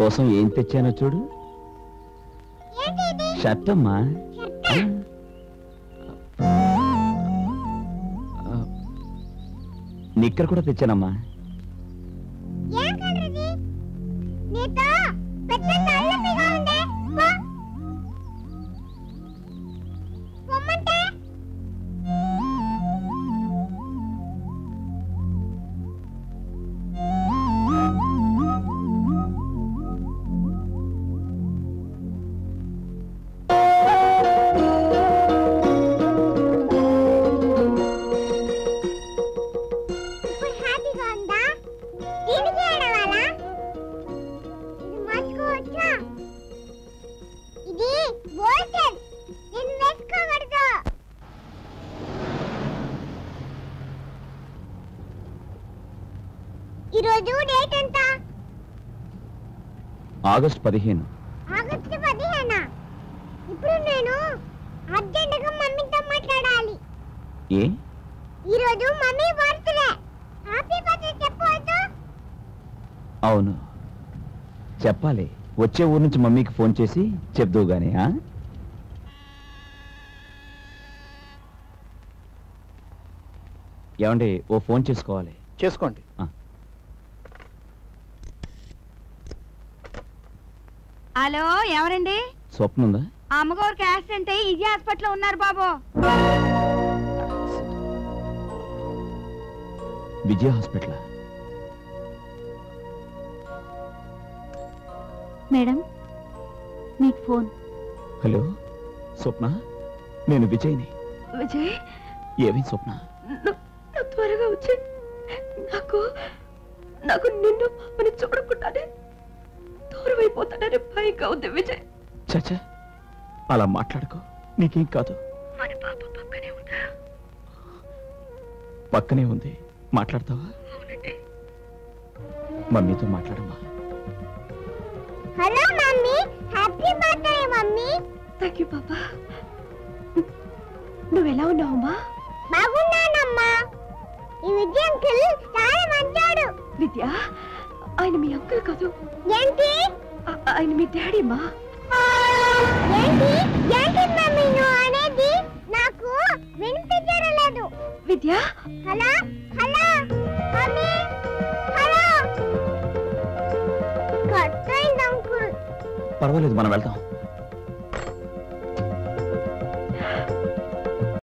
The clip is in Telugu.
నీకోసం ఏం తెచ్చానో చూడు. షర్ట్ అమ్మా. నిక్కర్ కూడా తెచ్చానమ్మా. ఆగస్ట్ 15. ఆగస్ట్ 15. ఇప్పుడు నేను అర్జెంటుగా మమ్మీతో మాట్లాడాలి. ఏ? ఈ రోజు మమ్మీ బర్త్డే. హ్యాపీ బర్త్డే చెప్పొద్దు? అవును చెప్పాలి. వచ్చే ఊరు నుంచి మమ్మీకి ఫోన్ చేసి చెప్దువు గాని. ఏమండి ఓ ఫోన్ చేసుకోవాలి. చేసుకోండి. హలో ఎవరండి? స్వప్న ఉందా? అమ్మగారికి యాక్సిడెంట్ అయ్యి ఇజీ హాస్పిటల్లో ఉన్నారు బాబు. విజయ హాస్పిటల్. మేడం మీకు ఫోన్. హలో స్వప్న, నేను విజయ్ని. విజయ్ ఏమి స్వప్న? త్వరగా వచ్చి నాకు నిన్ను పాపని చూడకుండానే దూరం అయిపోతాడని భయంగా ఉంది విజయ్. చచ్చా అలా మాట్లాడుకో, నీకేం కాదు. మన పాప పక్కనే ఉందా? పక్కనే ఉంది. మాట్లాడతావా? అవునండి. మమ్మీతో మాట్లాడమ్మా. Hello mummy, happy birthday mummy. Thank you పాపా. నువ్వెలా ఉన్నావమ్మా? బాగున్నానమ్మా. ఈ విజయ్ అంకుల్ చాలా మంచోడు. విద్య ఆయన మీ అంకుల్ కాదు. ఏంటి? ఆయన మీ డాడీ మా. ఏంటి ఏంటి మమ్మీ నువ్వు అనేది? నాకు వినిపించడం లేదు. Vidya hello hello mummy, hello. Cut అయింది అంకుల్. పర్వాలేదు మనం వెళ్తాం.